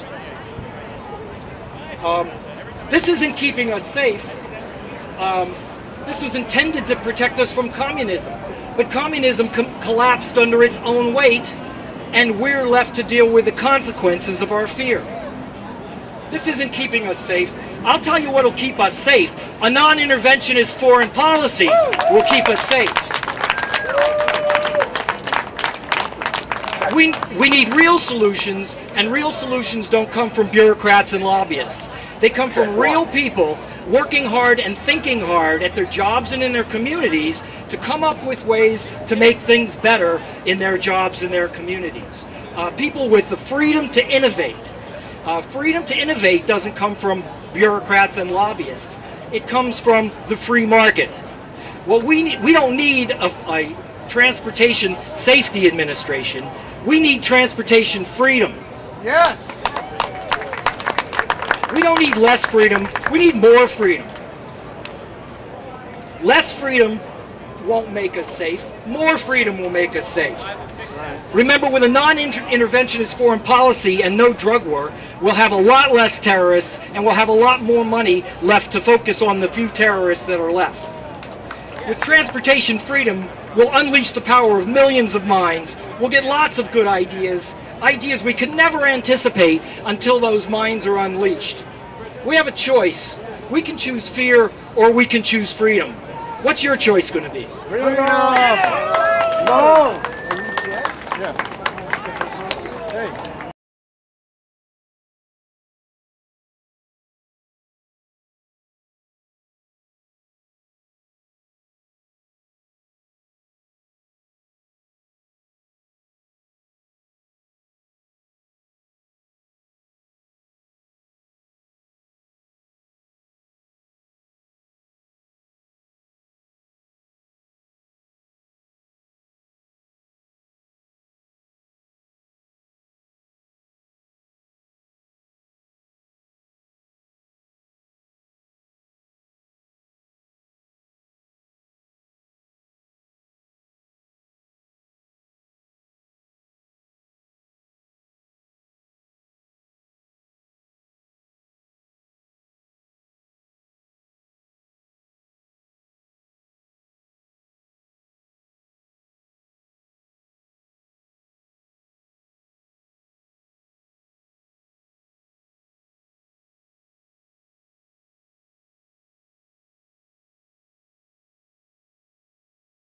S7: Um, this isn't keeping us safe. Um, this was intended to protect us from communism. But communism co collapsed under its own weight, and we're left to deal with the consequences of our fear. This isn't keeping us safe. I'll tell you what'll keep us safe. A non-interventionist foreign policy will keep us safe. We, we need real solutions, and real solutions don't come from bureaucrats and lobbyists. They come from real people working hard and thinking hard at their jobs and in their communities to come up with ways to make things better in their jobs and their communities. Uh, people with the freedom to innovate. Uh, freedom to innovate doesn't come from bureaucrats and lobbyists. It comes from the free market. Well, we, need, we don't need a, a transportation safety administration. We need transportation freedom.
S2: Yes!
S7: We don't need less freedom, we need more freedom. Less freedom won't make us safe, more freedom will make us safe. Remember, with a non-interventionist foreign policy and no drug war, we'll have a lot less terrorists and we'll have a lot more money left to focus on the few terrorists that are left. With transportation freedom, we'll unleash the power of millions of minds. We'll get lots of good ideas, ideas we could never anticipate until those minds are unleashed. We have a choice. We can choose fear or we can choose freedom. What's your choice going to be?
S2: Freedom! No! Yeah. Hey.